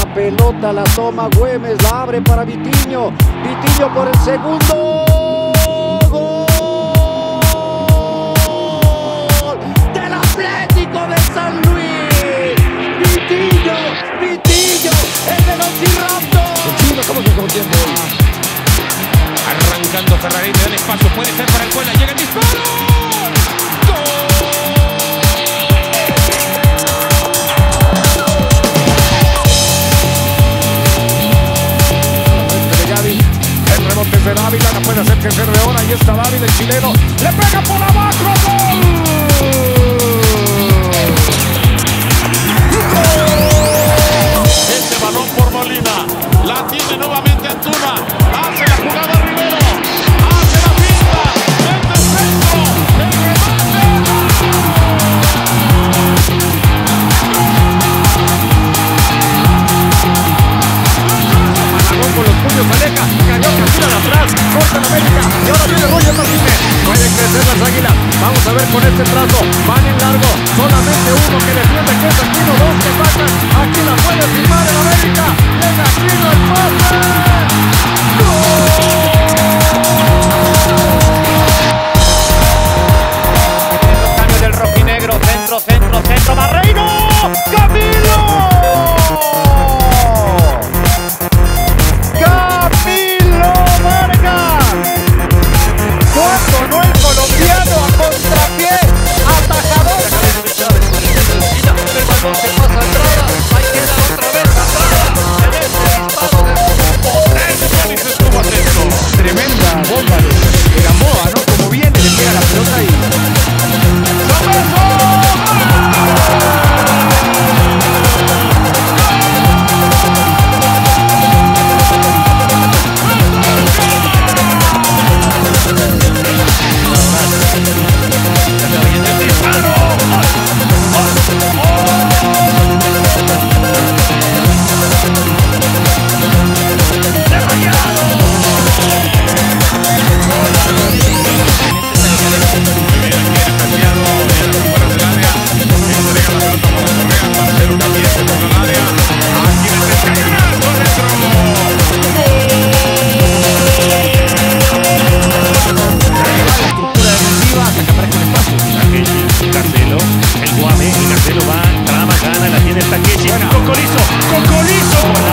pelota, la toma Güemes, la abre para Vitinho. Vitinho por el segundo. ¡Gol! Del Atlético de San Luis. Vitinho, Vitinho, el Velociraptor. El chino, ¿cómo se contiene hoy? Arrancando Ferrari, le dan espacio, puede ser para el Cuela, llega el disparo. De Dávila, no puede hacer crecer de hora. Ahí está Dávila, el chileno. Le pega por abajo. ¡Gol! Este balón por Molina. La tiene nuevamente Antuna. Hace la jugada Rivero. Hace la pinta. Mete el centro. El remate. Malagón con los puños, aleja. Carioca, tira de atrás. Corta la América. Y ahora viene Roger Martínez. Pueden crecer las águilas. Vamos a ver con este trazo. Van en largo. Solamente uno que defiende, que es Aquino. Dos que sacan. Aquí la puede firmar el América. Llega Aquino el pase. Los cambios del rojinegro. Centro, centro, centro. Barreiro. ¡Camilo! ¡Camilo Vargas! Cuando no el colombiano a contrapié. Atajador. El balón se pasa a entrada. Ahí queda otra vez atrás. En este disparo de potencia. Ni se estuvo atento. Tremenda bomba de Gamboa, ¿no? Como viene, le pega la pelota y... El Guame, el Garcelo va, trama, gana, la tiene el Takeshi. Cocolizo, Cocolizo.